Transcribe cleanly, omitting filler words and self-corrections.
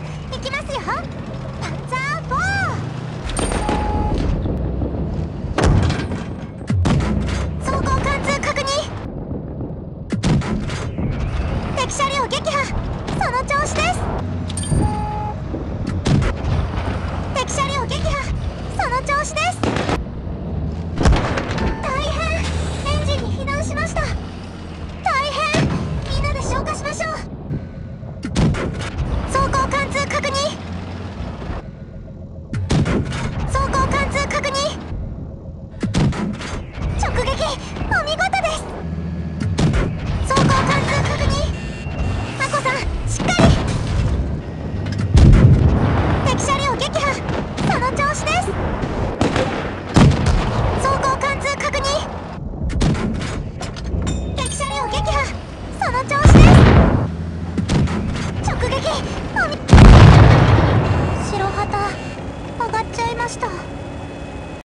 いきますよ。パンザー4。装甲貫通確認。敵車両撃破。その調子です。敵車両撃破。その調子です。大変。エンジンに避難しました。大変。みんなで消火しましょう。装甲貫通確認。装甲貫通確認。直撃お見事です。装甲貫通確認。アコさんしっかり。敵車両撃破。その調子です。装甲貫通確認。敵車両撃破。その調子です。直撃おみ。白旗上がっちゃいました。